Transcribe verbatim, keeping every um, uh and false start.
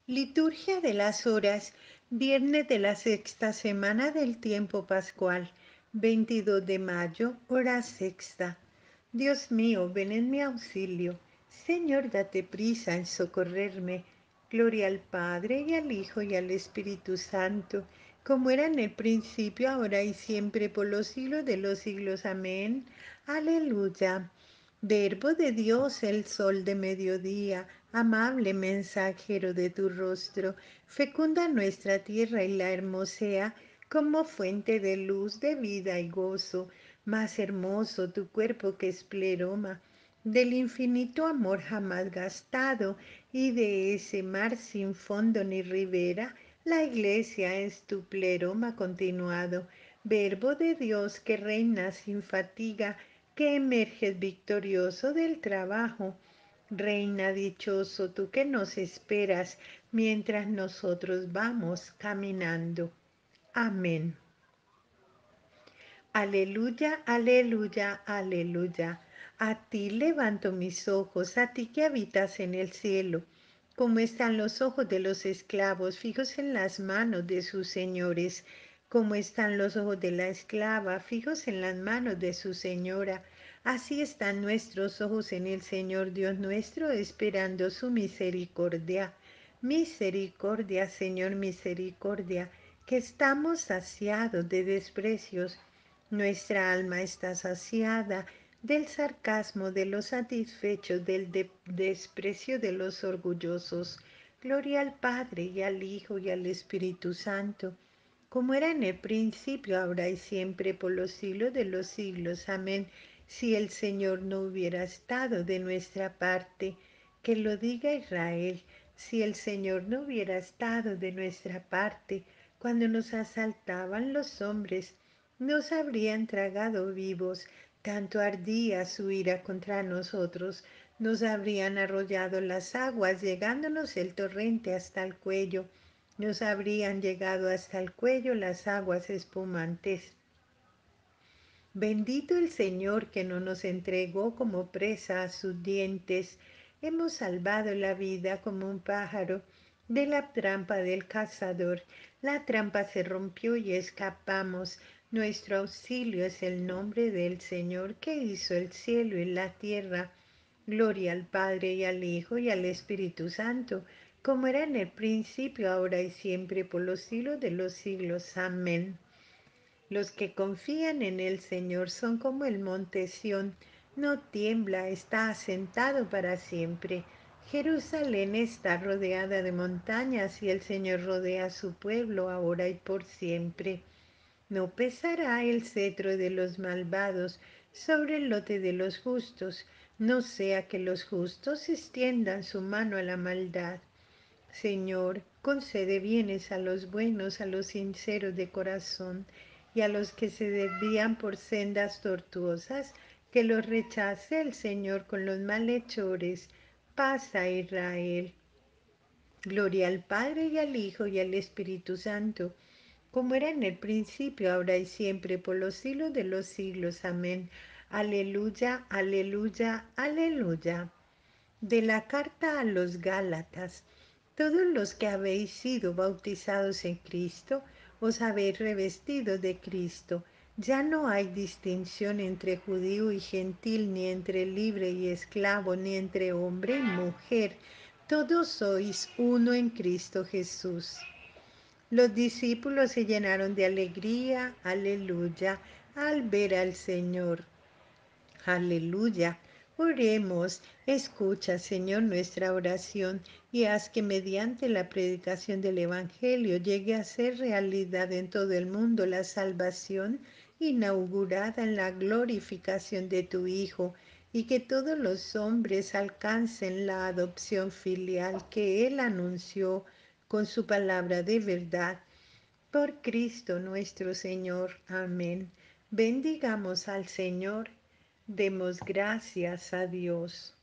Liturgia de las Horas, viernes de la sexta semana del tiempo pascual, veintidós de mayo, hora sexta. Dios mío, ven en mi auxilio. Señor, date prisa en socorrerme. Gloria al Padre, y al Hijo, y al Espíritu Santo, como era en el principio, ahora y siempre, por los siglos de los siglos. Amén. Aleluya. Verbo de Dios, el sol de mediodía, amable mensajero de tu rostro, fecunda nuestra tierra y la hermosea como fuente de luz, de vida y gozo. Más hermoso tu cuerpo que es pleroma, del infinito amor jamás gastado, y de ese mar sin fondo ni ribera, la iglesia es tu pleroma continuado. Verbo de Dios que reina sin fatiga, que emerges victorioso del trabajo. Reina dichoso tú que nos esperas mientras nosotros vamos caminando. Amén. Aleluya, aleluya, aleluya. A ti levanto mis ojos, a ti que habitas en el cielo. Como están los ojos de los esclavos fijos en las manos de sus señores, como están los ojos de la esclava fijos en las manos de su señora. Así están nuestros ojos en el Señor Dios nuestro, esperando su misericordia. Misericordia, Señor, misericordia, que estamos saciados de desprecios. Nuestra alma está saciada del sarcasmo de los satisfechos, del de- desprecio de los orgullosos. Gloria al Padre, y al Hijo, y al Espíritu Santo, como era en el principio, ahora y siempre, por los siglos de los siglos. Amén. Si el Señor no hubiera estado de nuestra parte, que lo diga Israel. Si el Señor no hubiera estado de nuestra parte, cuando nos asaltaban los hombres, nos habrían tragado vivos. Tanto ardía su ira contra nosotros, nos habrían arrollado las aguas, llegándonos el torrente hasta el cuello. Nos habrían llegado hasta el cuello las aguas espumantes. Bendito el Señor que no nos entregó como presa a sus dientes. Hemos salvado la vida como un pájaro de la trampa del cazador. La trampa se rompió y escapamos. Nuestro auxilio es el nombre del Señor que hizo el cielo y la tierra. Gloria al Padre, y al Hijo, y al Espíritu Santo, como era en el principio, ahora y siempre, por los siglos de los siglos. Amén. Los que confían en el Señor son como el monte Sión, no tiembla, está asentado para siempre. Jerusalén está rodeada de montañas, y el Señor rodea a su pueblo ahora y por siempre. No pesará el cetro de los malvados sobre el lote de los justos, no sea que los justos extiendan su mano a la maldad. Señor, concede bienes a los buenos, a los sinceros de corazón, y a los que se desvían por sendas tortuosas, que los rechace el Señor con los malhechores. Paz a Israel. Gloria al Padre, y al Hijo, y al Espíritu Santo, como era en el principio, ahora y siempre, por los siglos de los siglos. Amén. Aleluya, aleluya, aleluya. De la carta a los Gálatas. Todos los que habéis sido bautizados en Cristo, os habéis revestido de Cristo. Ya no hay distinción entre judío y gentil, ni entre libre y esclavo, ni entre hombre y mujer. Todos sois uno en Cristo Jesús. Los discípulos se llenaron de alegría, aleluya, al ver al Señor. Aleluya. Oremos. Escucha, Señor, nuestra oración, y haz que mediante la predicación del Evangelio llegue a ser realidad en todo el mundo la salvación inaugurada en la glorificación de tu Hijo, y que todos los hombres alcancen la adopción filial que Él anunció con su palabra de verdad. Por Cristo nuestro Señor. Amén. Bendigamos al Señor. Demos gracias a Dios.